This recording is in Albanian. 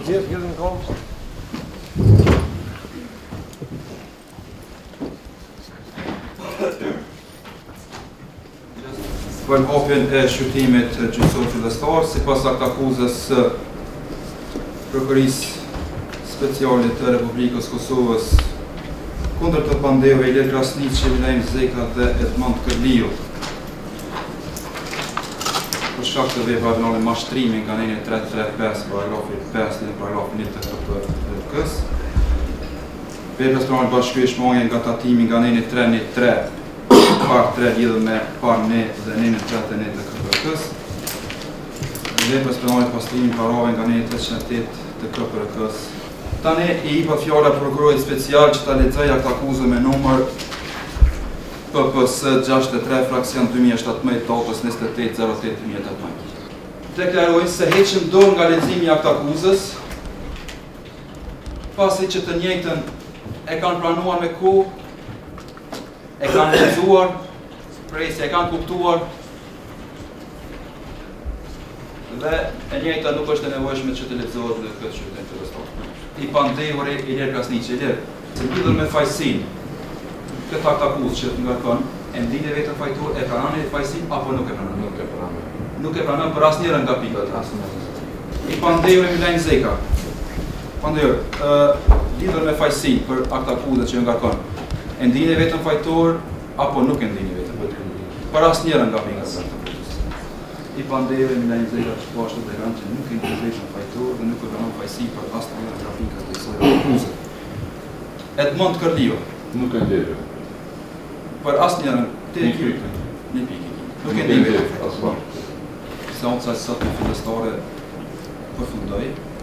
Hier në kom. Për hapjen e shqyrtimit gjyqësor fillestar, sipas aktakuzës së Prokurisë Speciale të Republikës Kosovës kundër të pandeve Ilir Krasniqi, Milajm Zeka dhe Edmond Kërliu për shkak të veprave penale mashtrimi nga nënën 335 paragrafi 5 në paragrafin 1 të KPK-s. Veprat penale bashkëpunoje nga tatimi nga nënën 313 part 3 lidhur me par 1 dhe nënën 31 të KPK-s. Veprat penale pastrimi parave nga nënën 308 të KPK-s. Tani i jepet fjala prokurorit special që ta lexoj aktakuzën me numër PPS 63 fraksion 2017 datës 28/08/2018. Deklarojnë se heqim dorë nga leximi i aktakuzës, pasi që të njëjtën e kanë planuar me kohë, e kanë lexuar, se e kanë kuptuar dhe e njëjta nuk është e nevojshme që të lexohet në këtë qytet të Kosovës. I pandehuri Ilir Krasniqi, Ilir, se lidhur me fajsin, këtë aktakuzë që të ngarkon, e ndinje vetën fajtor, e pranon e fajsin apo nuk e pranon? Nuk e pranon. Nuk e pranon për asnjërin nga pikat. I pandehuri Milajm Zeka. Pandehur, lidhur me fajsin për aktakuzën që ngarkon, e ndinje vetën fajtor apo nuk e ndinje vetën fajtor? Për asnjërin nga pikat. I pandehuri Milajm Zeka që po ashtu deklaron që nuk e ndinje vetën fajtor dhe nuk e pranon fajsi për asnjërin nga pikat e kësaj aktakuzë. Edmond Kërliu. Nuk e ndjejë. Për asnjërin te ekipit. Një pikë. Nuk e ndjejë. Asfalt. Seanca sot në fillestare përfundoi.